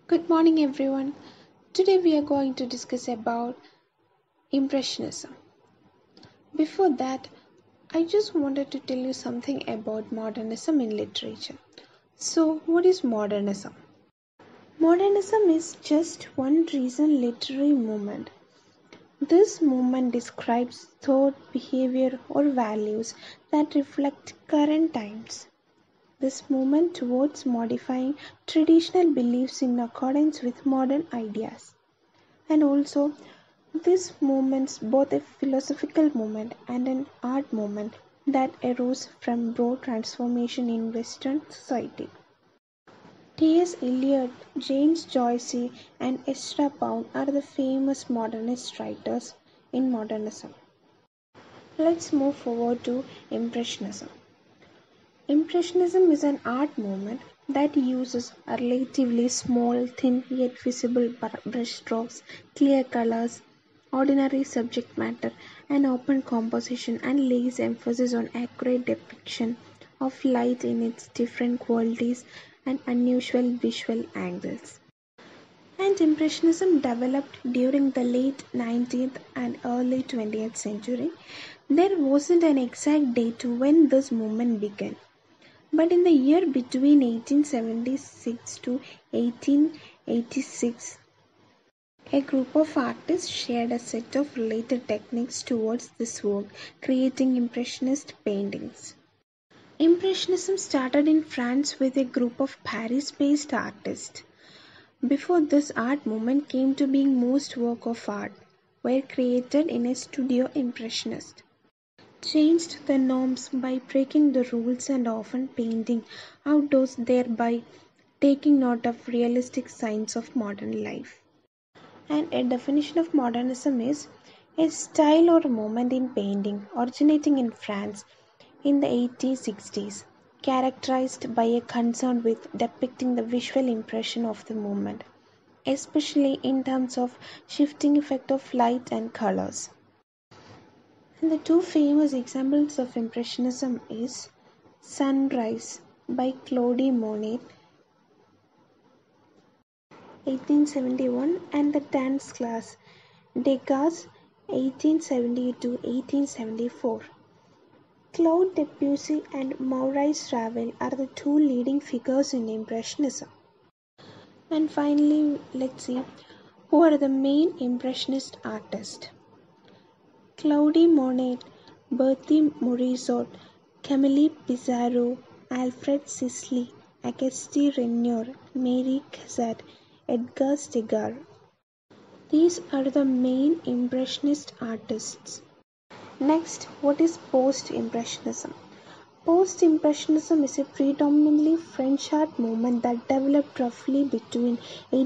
Good morning, everyone. Today we are going to discuss about Impressionism. Before that, I just wanted to tell you something about modernism in literature. So, what is modernism? Modernism is just one recent literary movement. This movement describes thought, behavior, or values that reflect current times. This movement towards modifying traditional beliefs in accordance with modern ideas. And also, this movement's both a philosophical movement and an art movement that arose from broad transformation in Western society. T.S. Eliot, James Joyce, and Ezra Pound are the famous modernist writers in modernism. Let's move forward to Impressionism. Impressionism is an art movement that uses a relatively small, thin yet visible brushstrokes, clear colors, ordinary subject matter, and open composition, and lays emphasis on accurate depiction of light in its different qualities and unusual visual angles. And Impressionism developed during the late 19th and early 20th century. There wasn't an exact date to when this movement began. But in the year between 1876 to 1886, a group of artists shared a set of related techniques towards this work, creating Impressionist paintings. Impressionism started in France with a group of Paris based artists. Before this art movement came to being, most work of art were created in a studio impressionist. Changed the norms by breaking the rules and often painting outdoors, thereby taking note of realistic signs of modern life. And a definition of modernism is a style or movement in painting originating in France in the 1860s, characterized by a concern with depicting the visual impression of the movement, especially in terms of shifting effect of light and colors. And the two famous examples of Impressionism is Sunrise by Claude Monet 1871 and The Dance Class Degas 1870 to 1874. Claude Debussy and Maurice Ravel are the two leading figures in Impressionism. And finally, let's see who are the main Impressionist artists. Claude Monet, Berthe Morisot, Camille Pissarro, Alfred Sisley, Auguste Renoir, Marie Cassatt, Edgar Degas. These are the main Impressionist artists. Next, what is Post-Impressionism? Post-Impressionism is a predominantly French art movement that developed roughly between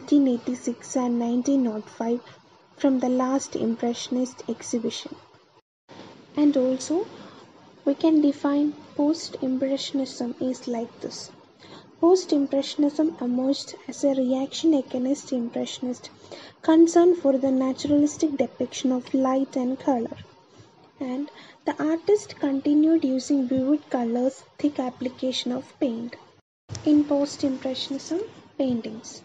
1886 and 1905 from the last Impressionist exhibition. And also, we can define Post-Impressionism is like this. Post-Impressionism emerged as a reaction against Impressionist concern for the naturalistic depiction of light and color. And the artist continued using vivid colors, thick application of paint. In Post-Impressionism paintings.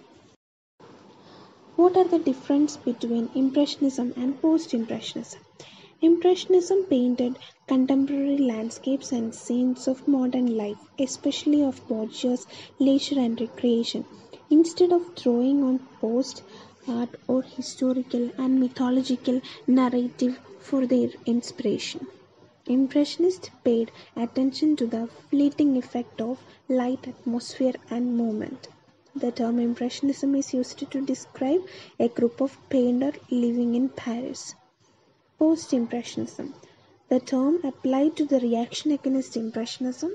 What are the difference between Impressionism and Post-Impressionism? Impressionism painted contemporary landscapes and scenes of modern life, especially of pleasures, leisure and recreation, instead of drawing on post art or historical and mythological narrative for their inspiration. Impressionists paid attention to the fleeting effect of light, atmosphere, and movement. The term Impressionism is used to describe a group of painters living in Paris. Post-Impressionism. The term applied to the reaction against Impressionism,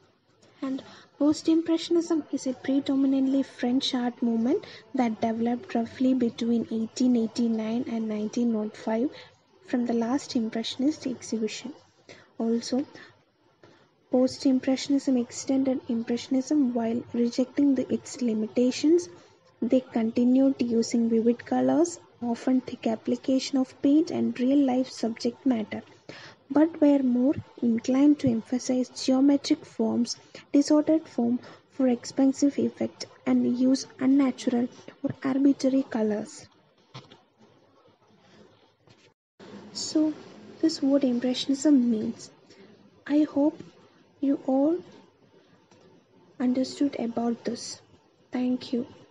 and Post-Impressionism is a predominantly French art movement that developed roughly between 1889 and 1905 from the last Impressionist exhibition. Also, Post-Impressionism extended Impressionism while rejecting its limitations. They continued using vivid colors, often thick application of paint and real-life subject matter, but were more inclined to emphasize geometric forms, disordered form for expansive effect, and use unnatural or arbitrary colors. So, this is what Impressionism means. I hope you all understood about this. Thank you.